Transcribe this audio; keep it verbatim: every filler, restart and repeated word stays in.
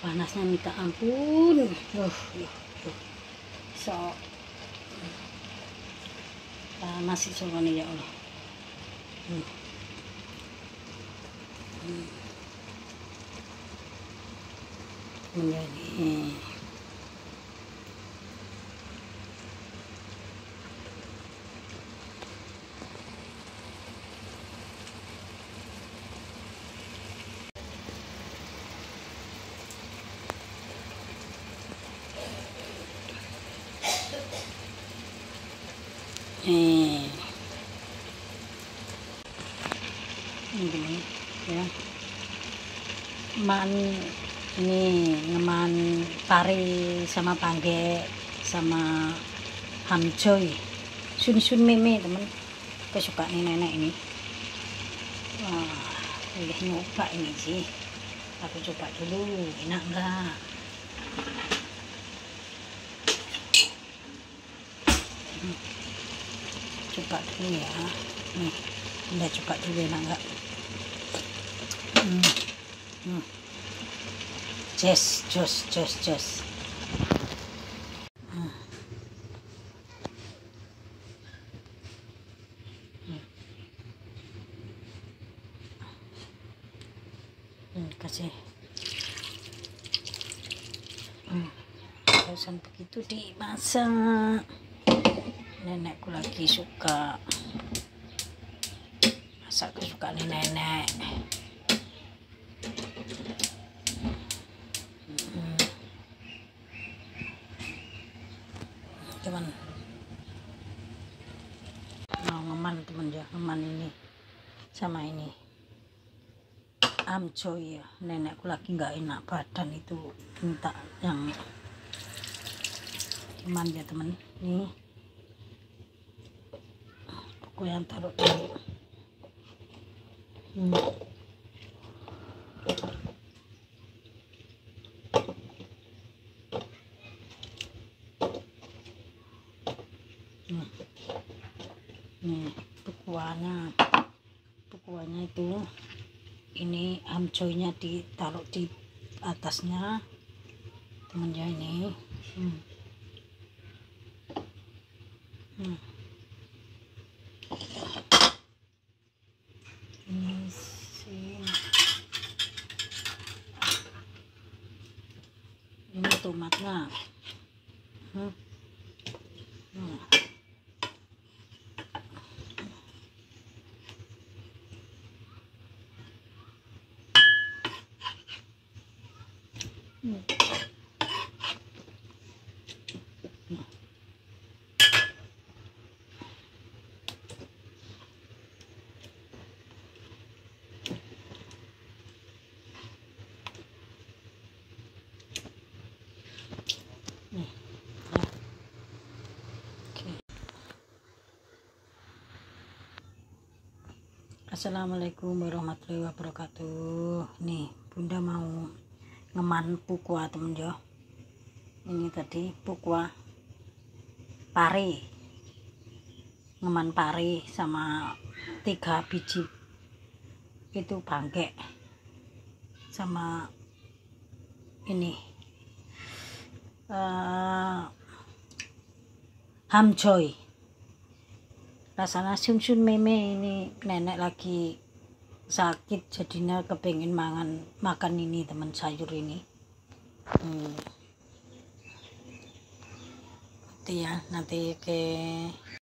Panasnya minta ampun. Loh, loh, loh. So panas sih soalnya ya Allah. Hmm. Hmm. Menjadi eh ini ya man ini ngeman pari sama pangge sama hamjoy sun sun meme temen kesukaan nenek ini. Wah, boleh nyoba ini sih, aku coba dulu enak enggak. hmm. Coba dulu ya, nih udah coba dulu enak enggak. hmm. Hmm. Jos jos jos jos. hmm. Hmm, kasih hmm. Biasanya begitu dimasak. Nenekku lagi suka masak kesukaan nenek. hmm. Cuman mau ngeman temen ya, ngeman ini sama ini amcoy ya. Nenekku lagi nggak enak badan itu, minta yang iman ya temen. Nih aku yang taruh dulu. hmm. Nih, nih bukuannya bukuannya itu ini amcoynya ditaruh di atasnya temen ya ini. hmm. Hmm. Ini sih ini tomatnya. hmm. Hmm. Hmm. Nih, ya. Oke. Assalamualaikum warahmatullahi wabarakatuh. Nih bunda mau ngeman pukwa temen jo. Ini tadi pukwa pari, ngeman pari sama tiga biji itu bangke sama ini uh, hamjoy. Rasanya sun-sun meme. Ini nenek lagi sakit jadinya kepengen mangan makan ini teman sayur ini. hmm. Itu ya nanti ke